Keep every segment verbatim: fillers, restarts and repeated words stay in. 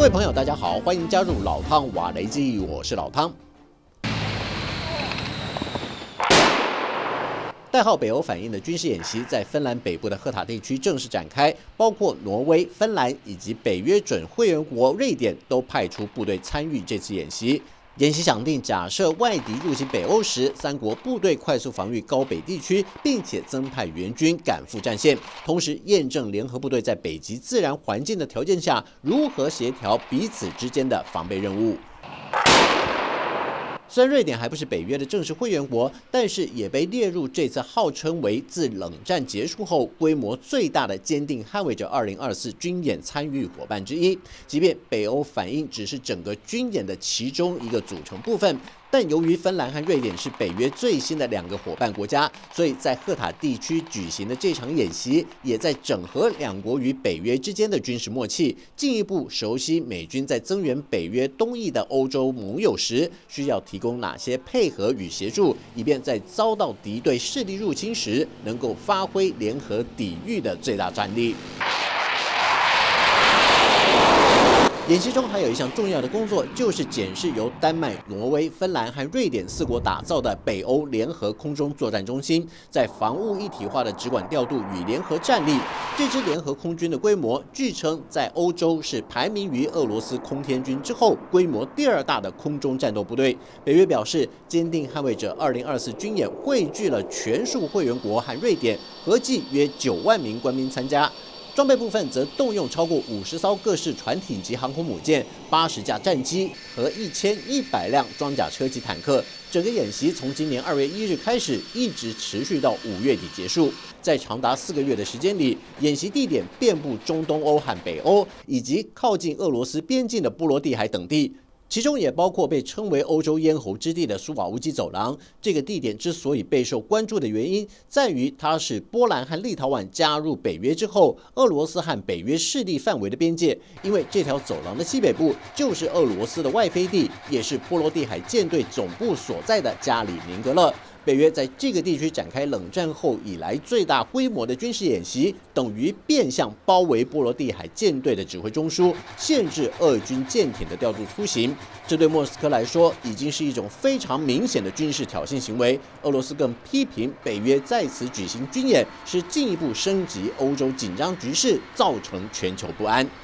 各位朋友，大家好，欢迎加入老汤瓦雷基，我是老汤。代号北欧反应的军事演习在芬兰北部的赫塔地区正式展开，包括挪威、芬兰以及北约准会员国瑞典都派出部队参与这次演习。 演习想定，假设外敌入侵北欧时，三国部队快速防御高北地区，并且增派援军赶赴战线，同时验证联合部队在北极自然环境的条件下如何协调彼此之间的防备任务。 虽然瑞典还不是北约的正式会员国，但是也被列入这次号称为自冷战结束后规模最大的坚定捍卫者二零二四军演参与伙伴之一。即便北欧反应只是整个军演的其中一个组成部分。 但由于芬兰和瑞典是北约最新的两个伙伴国家，所以在赫塔地区举行的这场演习，也在整合两国与北约之间的军事默契，进一步熟悉美军在增援北约东翼的欧洲盟友时，需要提供哪些配合与协助，以便在遭到敌对势力入侵时，能够发挥联合抵御的最大战力。 演习中还有一项重要的工作，就是检视由丹麦、挪威、芬兰和瑞典四国打造的北欧联合空中作战中心，在防务一体化的直管调度与联合战力。这支联合空军的规模，据称在欧洲是排名于俄罗斯空天军之后，规模第二大的空中战斗部队。北约表示，坚定捍卫者二零二四军演汇聚了全数会员国和瑞典，合计约九万名官兵参加。 装备部分则动用超过五十艘各式船艇及航空母舰、八十架战机和一千一百辆装甲车及坦克。整个演习从今年二月一日开始，一直持续到五月底结束。在长达四个月的时间里，演习地点遍布中东欧和北欧，以及靠近俄罗斯边境的波罗的海等地。 其中也包括被称为欧洲咽喉之地的苏瓦乌基走廊。这个地点之所以备受关注的原因，在于它是波兰和立陶宛加入北约之后，俄罗斯和北约势力范围的边界。因为这条走廊的西北部就是俄罗斯的外飞地，也是波罗的海舰队总部所在的加里宁格勒。 北约在这个地区展开冷战后以来最大规模的军事演习，等于变相包围波罗的海舰队的指挥中枢，限制俄军舰艇的调度出行。这对莫斯科来说已经是一种非常明显的军事挑衅行为。俄罗斯更批评北约在此举行军演，是进一步升级欧洲紧张局势，造成全球不安。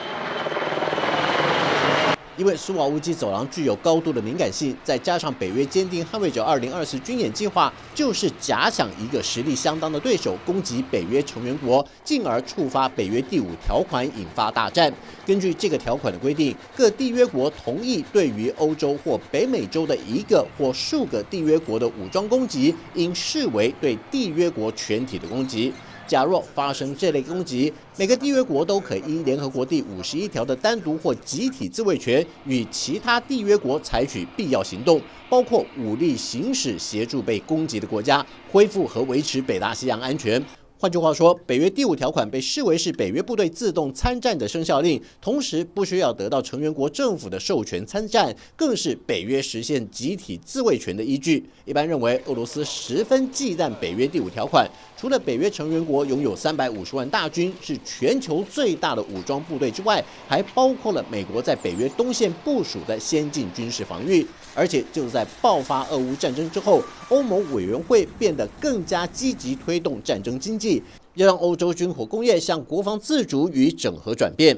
因为苏瓦乌基走廊具有高度的敏感性，再加上北约坚定捍卫者二零二四军演计划，就是假想一个实力相当的对手攻击北约成员国，进而触发北约第五条款，引发大战。根据这个条款的规定，各缔约国同意对于欧洲或北美洲的一个或数个缔约国的武装攻击，应视为对缔约国全体的攻击。 假若发生这类攻击，每个缔约国都可依联合国第五十一条的单独或集体自卫权，与其他缔约国采取必要行动，包括武力行使协助被攻击的国家恢复和维持北大西洋安全。 换句话说，北约第五条款被视为是北约部队自动参战的生效令，同时不需要得到成员国政府的授权参战，更是北约实现集体自卫权的依据。一般认为，俄罗斯十分忌惮北约第五条款。除了北约成员国拥有三百五十万大军，是全球最大的武装部队之外，还包括了美国在北约东线部署的先进军事防御。而且，就在爆发俄乌战争之后，欧盟委员会变得更加积极推动战争经济。 要让欧洲军火工业向国防自主与整合转变。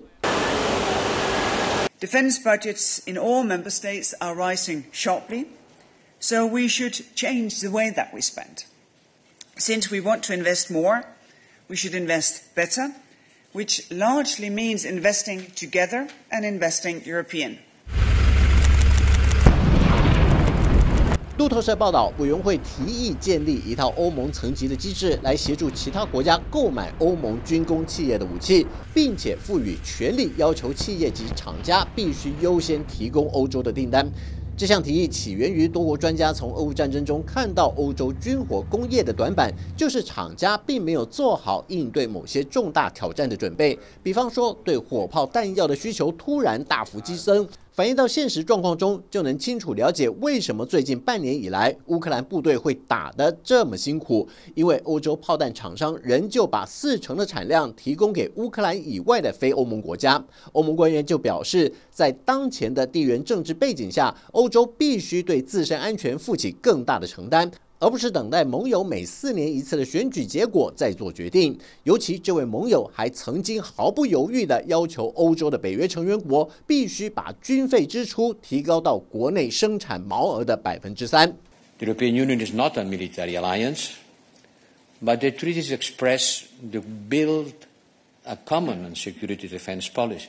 Defense budgets in all member states are rising sharply, so we should change the way that we spend. Since we want to invest more, we should invest better, which largely means investing together and investing European. 路透社报道，委员会提议建立一套欧盟层级的机制，来协助其他国家购买欧盟军工企业的武器，并且赋予权力，要求企业及厂家必须优先提供欧洲的订单。这项提议起源于多国专家从俄乌战争中看到欧洲军火工业的短板，就是厂家并没有做好应对某些重大挑战的准备，比方说对火炮弹药的需求突然大幅激增。 反映到现实状况中，就能清楚了解为什么最近半年以来乌克兰部队会打得这么辛苦。因为欧洲炮弹厂商仍旧把四成的产量提供给乌克兰以外的非欧盟国家。欧盟官员就表示，在当前的地缘政治背景下，欧洲必须对自身安全负起更大的承担，而不是等待盟友每四年一次的选举结果再做决定。尤其这位盟友还曾经毫不犹豫地要求欧洲的北约成员国必须把军费支出提高到国内生产毛额的百分之三。 The European Union is not a military alliance, but the treaties express to build a common security defense policy.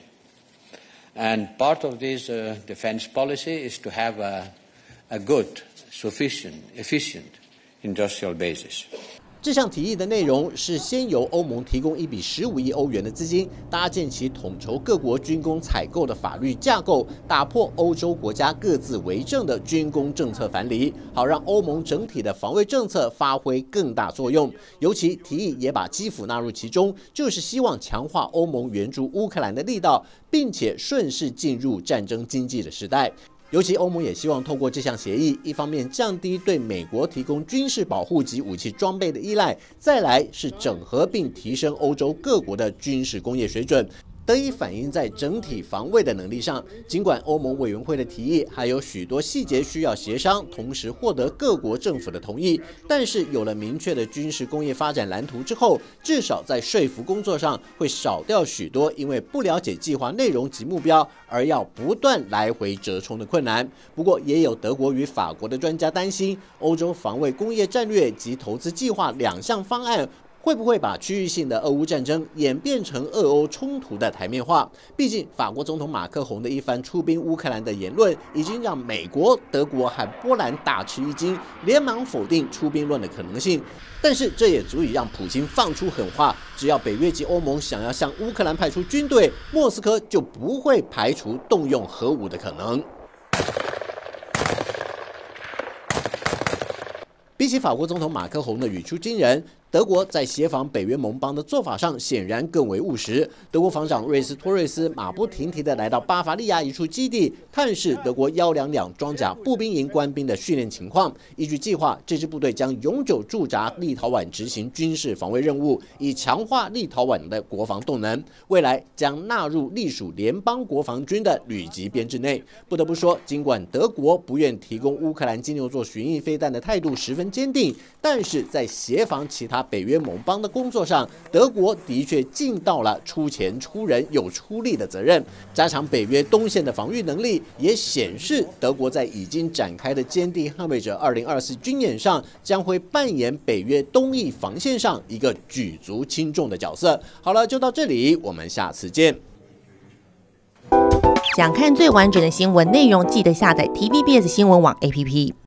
And part of this uh, defense policy is to have a, a good, sufficient, efficient industrial basis. 这项提议的内容是先由欧盟提供一笔十五亿欧元的资金，搭建起统筹各国军工采购的法律架构，打破欧洲国家各自为政的军工政策藩篱，好让欧盟整体的防卫政策发挥更大作用。尤其提议也把基辅纳入其中，就是希望强化欧盟援助乌克兰的力道，并且顺势进入战争经济的时代。尤其欧盟也希望透过这项协议，一方面降低对美国提供军事保护及武器装备的依赖，再来是整合并提升欧洲各国的军事工业水准，得以反映在整体防卫的能力上。尽管欧盟委员会的提议还有许多细节需要协商，同时获得各国政府的同意，但是有了明确的军事工业发展蓝图之后，至少在说服工作上会少掉许多因为不了解计划内容及目标而要不断来回折冲的困难。不过，也有德国与法国的专家担心，欧洲防卫工业战略及投资计划两项方案会不会把区域性的俄乌战争演变成俄欧冲突的台面化？毕竟，法国总统马克宏的一番出兵乌克兰的言论，已经让美国、德国和波兰大吃一惊，连忙否定出兵论的可能性。但是，这也足以让普京放出狠话：只要北约及欧盟想要向乌克兰派出军队，莫斯科就不会排除动用核武的可能。比起法国总统马克宏的语出惊人，德国在协防北约盟邦的做法上显然更为务实。德国防长瑞斯托瑞斯马不停蹄地来到巴伐利亚一处基地，探视德国一二两装甲步兵营官兵的训练情况。依据计划，这支部队将永久驻扎立陶宛，执行军事防卫任务，以强化立陶宛的国防动能。未来将纳入隶属联邦国防军的旅级编制内。不得不说，尽管德国不愿提供乌克兰金牛座巡弋飞弹的态度十分坚定，但是在协防其他北约盟邦的工作上，德国的确尽到了出钱出人有出力的责任。加强北约东线的防御能力，也显示德国在已经展开的坚地捍卫者二零二四军演上，将会扮演北约东翼防线上一个举足轻重的角色。好了，就到这里，我们下次见。 想看最完整的新闻内容，记得下载 T V B S 新闻网 A P P。